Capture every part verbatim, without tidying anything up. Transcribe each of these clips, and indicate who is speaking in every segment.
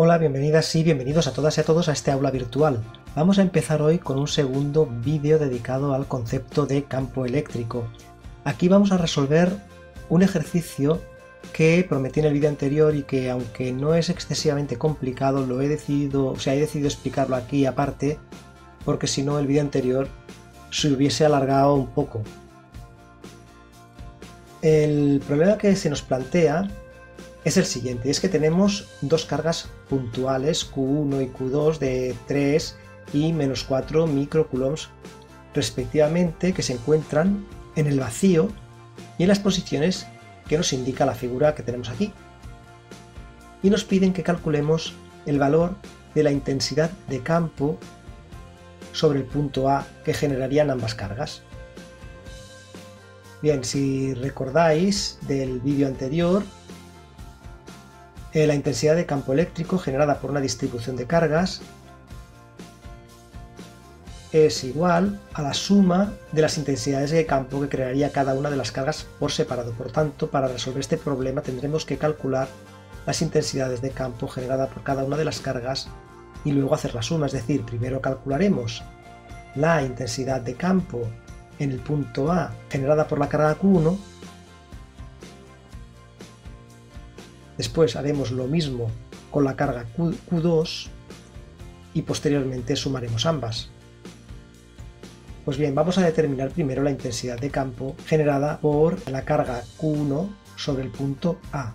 Speaker 1: Hola, bienvenidas y bienvenidos a todas y a todos a este aula virtual. Vamos a empezar hoy con un segundo vídeo dedicado al concepto de campo eléctrico. Aquí vamos a resolver un ejercicio que prometí en el vídeo anterior y que, aunque no es excesivamente complicado, lo he decidido, o sea, he decidido explicarlo aquí aparte, porque si no el vídeo anterior se hubiese alargado un poco. El problema que se nos plantea es el siguiente, es que tenemos dos cargas puntuales, Q uno y Q dos, de tres y menos cuatro microcoulombs respectivamente, que se encuentran en el vacío y en las posiciones que nos indica la figura que tenemos aquí. Y nos piden que calculemos el valor de la intensidad de campo sobre el punto A que generarían ambas cargas. Bien, si recordáis del vídeo anterior, la intensidad de campo eléctrico generada por una distribución de cargas es igual a la suma de las intensidades de campo que crearía cada una de las cargas por separado. Por tanto, para resolver este problema tendremos que calcular las intensidades de campo generadas por cada una de las cargas y luego hacer la suma. Es decir, primero calcularemos la intensidad de campo en el punto A generada por la carga Q uno. Después haremos lo mismo con la carga Q dos y posteriormente sumaremos ambas. Pues bien, vamos a determinar primero la intensidad de campo generada por la carga Q uno sobre el punto A.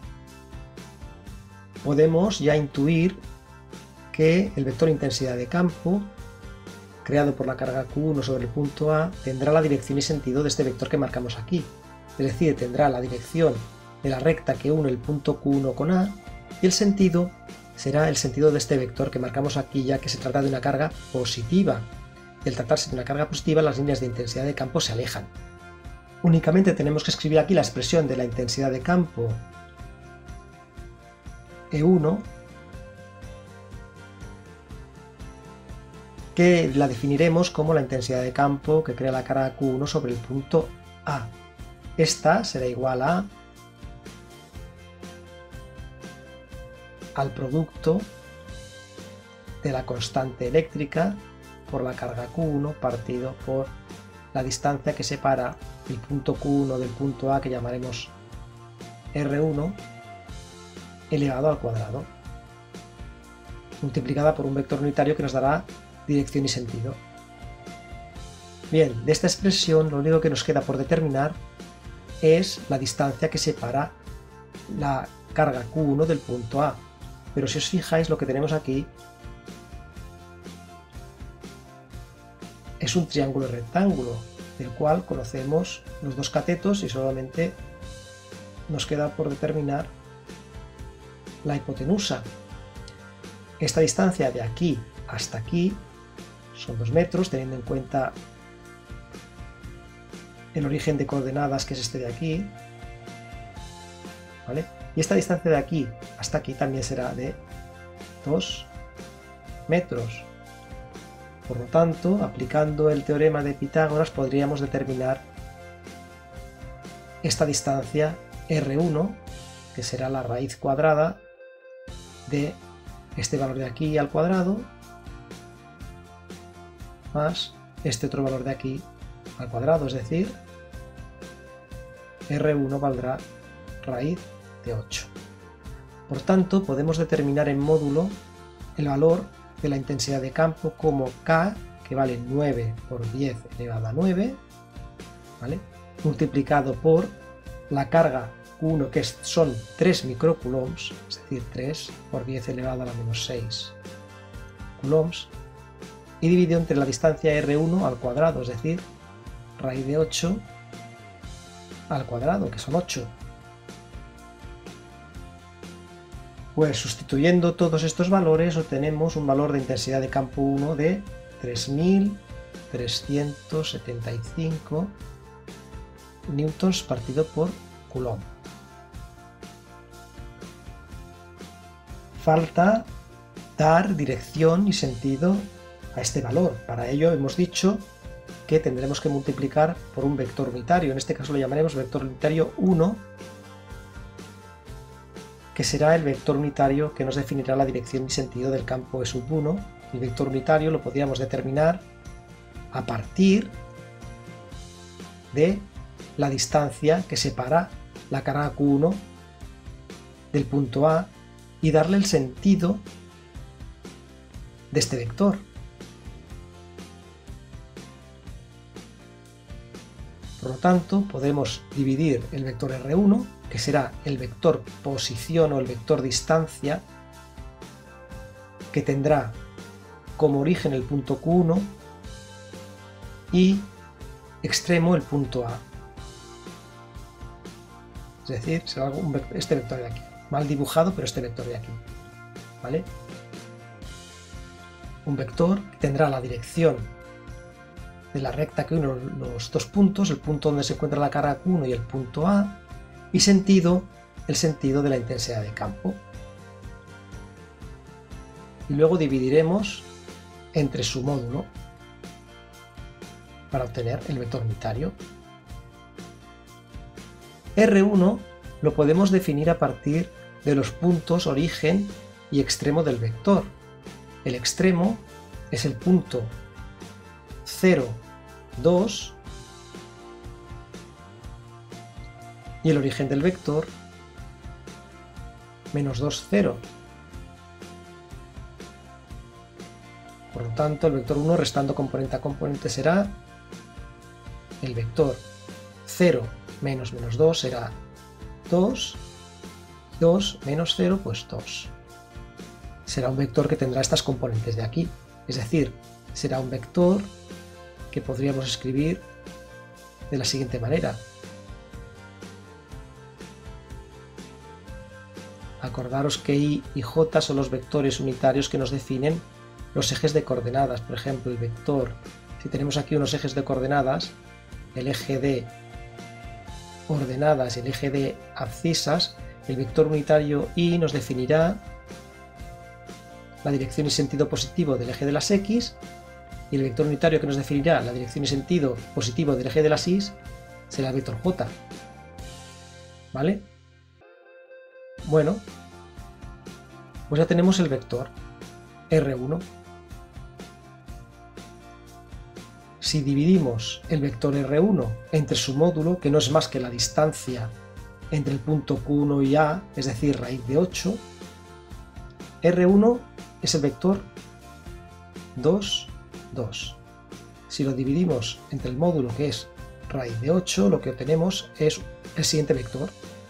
Speaker 1: Podemos ya intuir que el vector intensidad de campo creado por la carga Q uno sobre el punto A tendrá la dirección y sentido de este vector que marcamos aquí. Es decir, tendrá la dirección de la recta que une el punto Q uno con A, y el sentido será el sentido de este vector que marcamos aquí, ya que se trata de una carga positiva. Y al tratarse de una carga positiva, las líneas de intensidad de campo se alejan. Únicamente tenemos que escribir aquí la expresión de la intensidad de campo E uno, que la definiremos como la intensidad de campo que crea la carga Q uno sobre el punto A. Esta será igual a al producto de la constante eléctrica por la carga Q uno partido por la distancia que separa el punto Q uno del punto A, que llamaremos R uno, elevado al cuadrado, multiplicada por un vector unitario que nos dará dirección y sentido. Bien, de esta expresión lo único que nos queda por determinar es la distancia que separa la carga Q uno del punto A. Pero si os fijáis, lo que tenemos aquí es un triángulo rectángulo, del cual conocemos los dos catetos y solamente nos queda por determinar la hipotenusa. Esta distancia de aquí hasta aquí son dos metros, teniendo en cuenta el origen de coordenadas, que es este de aquí, ¿vale? Y esta distancia de aquí hasta aquí también será de dos metros. Por lo tanto, aplicando el teorema de Pitágoras, podríamos determinar esta distancia R uno, que será la raíz cuadrada de este valor de aquí al cuadrado, más este otro valor de aquí al cuadrado, es decir, R uno valdrá raíz de ocho. Por tanto, podemos determinar en módulo el valor de la intensidad de campo como K, que vale nueve por diez elevado a nueve, ¿vale?, multiplicado por la carga Q uno, que son tres microcoulombs, es decir, tres por diez elevado a la menos seis coulombs, y dividido entre la distancia R uno al cuadrado, es decir, raíz de ocho al cuadrado, que son ocho. Pues sustituyendo todos estos valores obtenemos un valor de intensidad de campo uno de tres mil trescientos setenta y cinco newtons partido por coulomb. Falta dar dirección y sentido a este valor. Para ello hemos dicho que tendremos que multiplicar por un vector unitario. En este caso lo llamaremos vector unitario uno, que será el vector unitario que nos definirá la dirección y sentido del campo E sub uno. El vector unitario lo podríamos determinar a partir de la distancia que separa la carga Q uno del punto A y darle el sentido de este vector. Por lo tanto, podemos dividir el vector R uno, que será el vector posición o el vector distancia, que tendrá como origen el punto Q uno y extremo el punto A. Es decir, será un vector, este vector de aquí. Mal dibujado, pero este vector de aquí. ¿Vale? Un vector que tendrá la dirección de la recta que une los dos puntos, el punto donde se encuentra la carga Q uno y el punto A, y sentido, el sentido de la intensidad de campo. Y luego dividiremos entre su módulo para obtener el vector unitario. R uno lo podemos definir a partir de los puntos origen y extremo del vector. El extremo es el punto cero, dos y el origen del vector menos dos, cero. Por lo tanto, el vector uno restando componente a componente será el vector cero menos menos dos será dos, dos menos cero, pues dos. Será un vector que tendrá estas componentes de aquí, es decir, será un vector que podríamos escribir de la siguiente manera. Acordaros que I y J son los vectores unitarios que nos definen los ejes de coordenadas. Por ejemplo, el vector, si tenemos aquí unos ejes de coordenadas, el eje de ordenadas y el eje de abscisas, el vector unitario I nos definirá la dirección y sentido positivo del eje de las X, y el vector unitario que nos definirá la dirección y sentido positivo del eje de las Y será el vector J. ¿Vale? Bueno, pues ya tenemos el vector R uno. Si dividimos el vector R uno entre su módulo, que no es más que la distancia entre el punto Q uno y A, es decir, raíz de ocho, R uno es el vector dos, dos. Si lo dividimos entre el módulo, que es raíz de ocho, lo que obtenemos es el siguiente vector.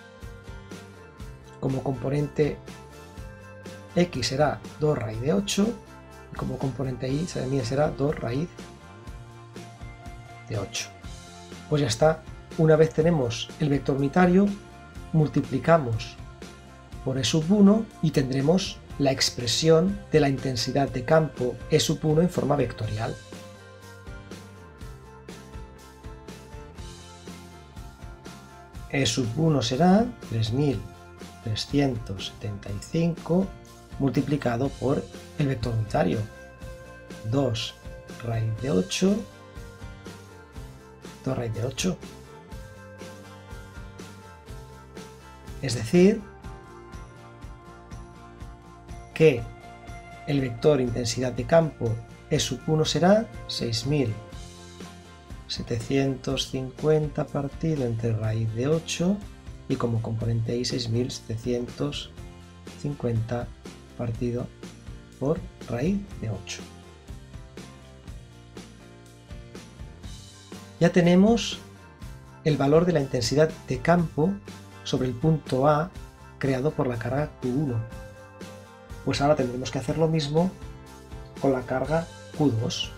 Speaker 1: Como componente X será dos raíz de ocho, y como componente Y también será dos raíz de ocho. Pues ya está. Una vez tenemos el vector unitario, multiplicamos por E sub uno y tendremos la expresión de la intensidad de campo E sub uno en forma vectorial. E sub uno será tres mil trescientos setenta y cinco multiplicado por el vector unitario, dos raíz de ocho, dos raíz de ocho. Es decir, que el vector intensidad de campo E sub uno será seis mil setecientos cincuenta partido entre raíz de ocho y como componente Y seis mil setecientos cincuenta partido por raíz de ocho. Ya tenemos el valor de la intensidad de campo sobre el punto A creado por la carga Q uno. Pues ahora tendremos que hacer lo mismo con la carga Q dos.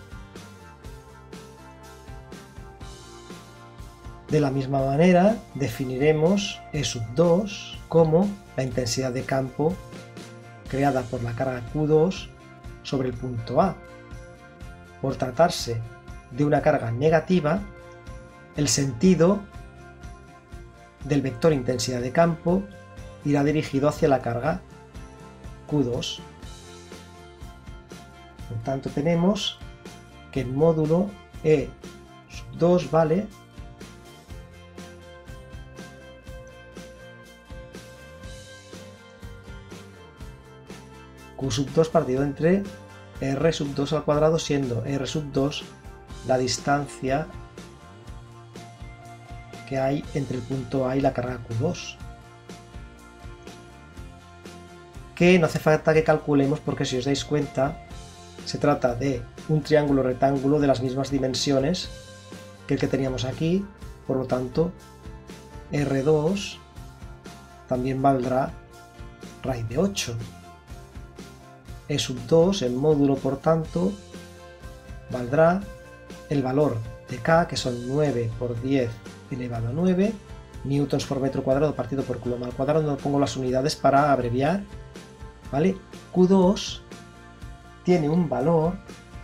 Speaker 1: De la misma manera definiremos E sub dos como la intensidad de campo creada por la carga Q dos sobre el punto A. Por tratarse de una carga negativa, el sentido del vector intensidad de campo irá dirigido hacia la carga Q dos. Por tanto, tenemos que el módulo E sub dos vale Q sub dos partido entre R sub dos al cuadrado, siendo R sub dos la distancia que hay entre el punto A y la carga Q dos. Que no hace falta que calculemos porque si os dais cuenta se trata de un triángulo rectángulo de las mismas dimensiones que el que teníamos aquí, por lo tanto R dos también valdrá raíz de ocho. E sub dos, el módulo, por tanto, valdrá el valor de K, que son nueve por diez elevado a nueve, newtons por metro cuadrado partido por coulomb al cuadrado. No pongo las unidades para abreviar, ¿vale? Q dos tiene un valor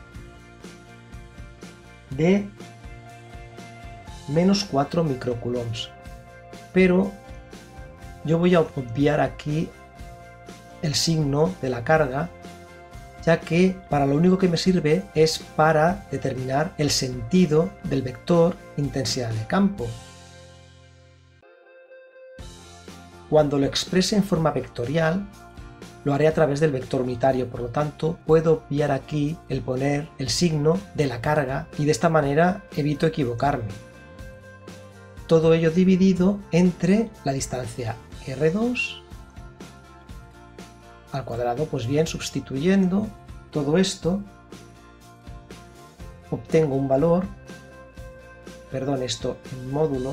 Speaker 1: de menos cuatro microcoulombs, pero yo voy a obviar aquí el signo de la carga, ya que para lo único que me sirve es para determinar el sentido del vector intensidad de campo. Cuando lo exprese en forma vectorial, lo haré a través del vector unitario, por lo tanto puedo obviar aquí el poner el signo de la carga y de esta manera evito equivocarme. Todo ello dividido entre la distancia R dos al cuadrado. Pues bien, sustituyendo todo esto obtengo un valor, perdón, esto en módulo,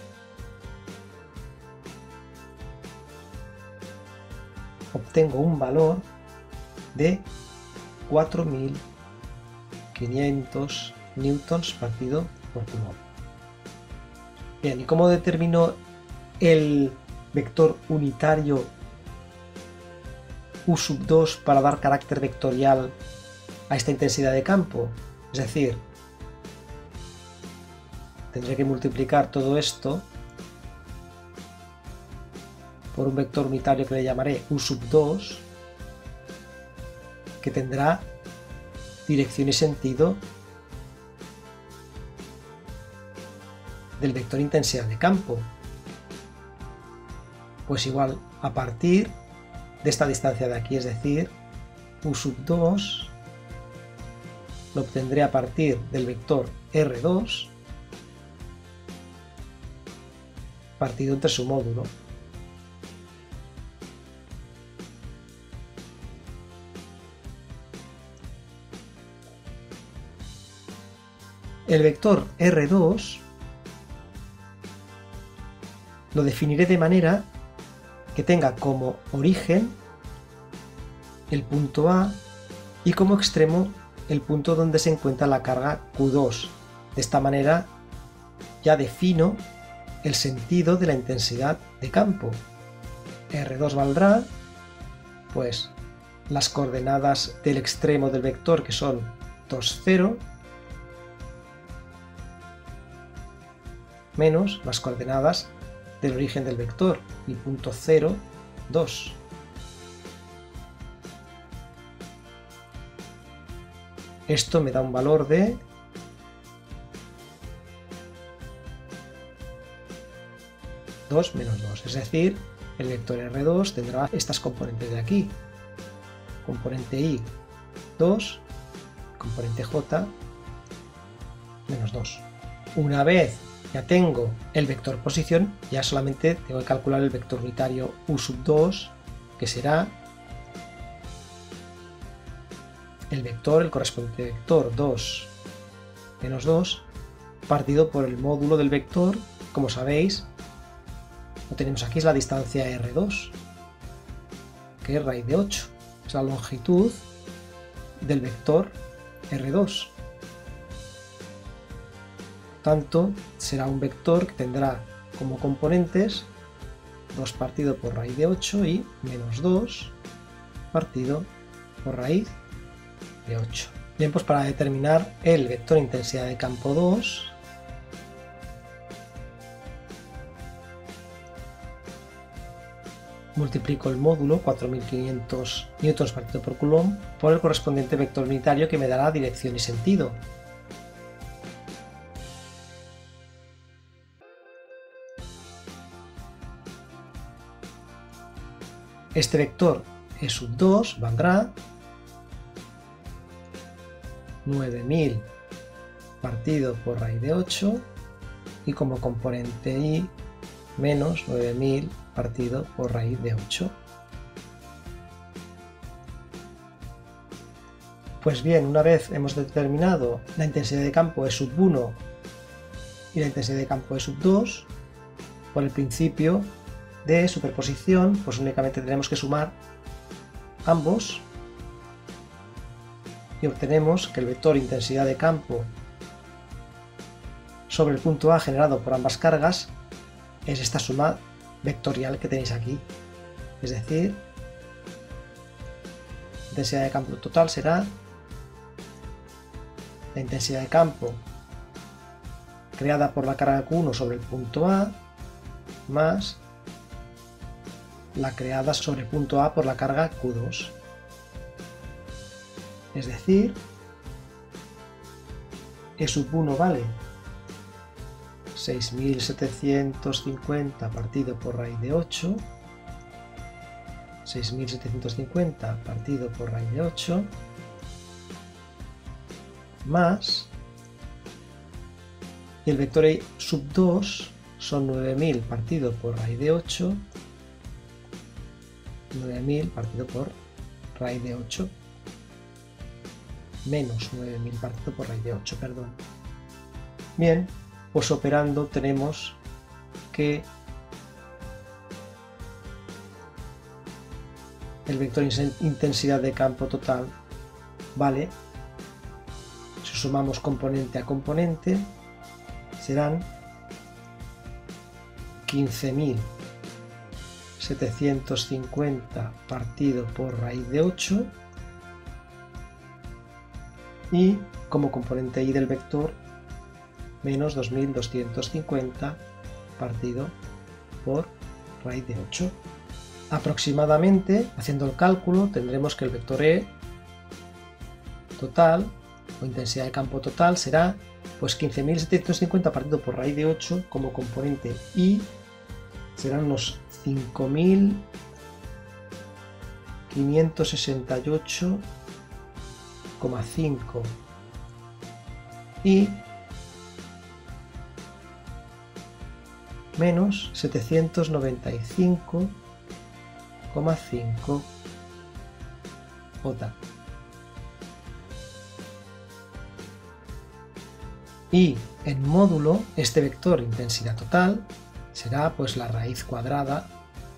Speaker 1: obtengo un valor de cuatro mil quinientos newtons partido por coulomb. Bien, ¿y cómo determino el vector unitario U sub dos para dar carácter vectorial a esta intensidad de campo? Es decir, tendré que multiplicar todo esto por un vector unitario que le llamaré U sub dos, que tendrá dirección y sentido del vector intensidad de campo. Pues igual, a partir de esta distancia de aquí, es decir, U sub dos lo obtendré a partir del vector R dos partido entre su módulo. El vector R dos lo definiré de manera que tenga como origen el punto A y como extremo el punto donde se encuentra la carga Q dos. De esta manera ya defino el sentido de la intensidad de campo. R dos valdrá pues las coordenadas del extremo del vector, que son dos, cero, menos las coordenadas del origen del vector, el punto cero, dos. Esto me da un valor de dos menos dos, es decir, el vector R dos tendrá estas componentes de aquí, componente Y dos, componente J menos dos. Una vez ya tengo el vector posición, ya solamente tengo que calcular el vector unitario U sub dos, que será el vector, el correspondiente vector dos menos dos, partido por el módulo del vector. Como sabéis, lo tenemos aquí, es la distancia R dos, que es raíz de ocho, es la longitud del vector R dos. Tanto será un vector que tendrá como componentes dos partido por raíz de ocho y menos dos partido por raíz de ocho. Bien, pues para determinar el vector intensidad de campo dos, multiplico el módulo cuatro mil quinientos newtons partido por coulomb por el correspondiente vector unitario, que me dará dirección y sentido. Este vector e sub dos valdrá nueve mil partido por raíz de ocho y como componente y menos nueve mil partido por raíz de ocho. Pues bien, una vez hemos determinado la intensidad de campo E sub uno y la intensidad de campo E sub dos, por el principio de superposición, pues únicamente tenemos que sumar ambos y obtenemos que el vector intensidad de campo sobre el punto A generado por ambas cargas es esta suma vectorial que tenéis aquí. Es decir, la intensidad de campo total será la intensidad de campo creada por la carga Q uno sobre el punto A más la creada sobre el punto A por la carga Q dos. Es decir, E sub uno vale seis mil setecientos cincuenta partido por raíz de ocho, seis mil setecientos cincuenta partido por raíz de ocho, más, y el vector E sub dos son nueve mil partido por raíz de ocho, nueve mil partido por raíz de ocho, menos nueve mil partido por raíz de ocho, perdón. Bien, pues operando tenemos que el vector intensidad de campo total vale, si sumamos componente a componente, serán quince mil setecientos cincuenta partido por raíz de ocho y como componente y del vector menos dos mil doscientos cincuenta partido por raíz de ocho. Aproximadamente, haciendo el cálculo, tendremos que el vector E total o intensidad de campo total será pues quince mil setecientos cincuenta partido por raíz de ocho como componente y serán unos cinco mil quinientos sesenta y ocho coma cinco y menos setecientos noventa y cinco coma cinco J. Y en módulo este vector intensidad total será pues la raíz cuadrada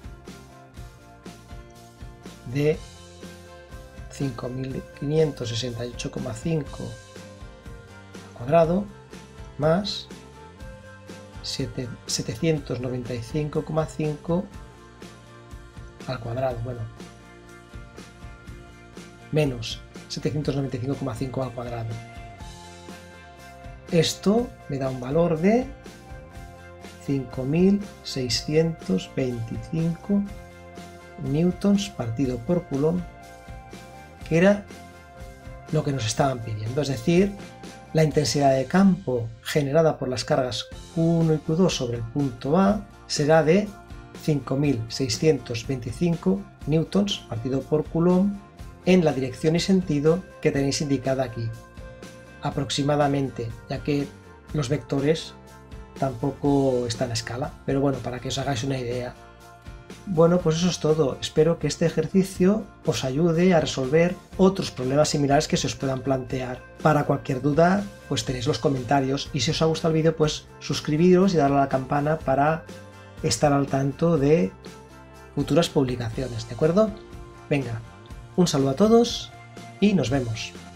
Speaker 1: de cinco mil quinientos sesenta y ocho coma cinco al cuadrado más setecientos noventa y cinco coma cinco al cuadrado, bueno, menos setecientos noventa y cinco coma cinco al cuadrado. Esto me da un valor de cinco mil seiscientos veinticinco newtons partido por coulomb, que era lo que nos estaban pidiendo, es decir, la intensidad de campo generada por las cargas Q uno y Q dos sobre el punto A será de cinco mil seiscientos veinticinco newtons partido por coulomb en la dirección y sentido que tenéis indicada aquí, aproximadamente, ya que los vectores tampoco están a escala, pero bueno, para que os hagáis una idea. Bueno, pues eso es todo. Espero que este ejercicio os ayude a resolver otros problemas similares que se os puedan plantear. Para cualquier duda, pues tenéis los comentarios y si os ha gustado el vídeo, pues suscribiros y darle a la campana para estar al tanto de futuras publicaciones, ¿de acuerdo? Venga, un saludo a todos y nos vemos.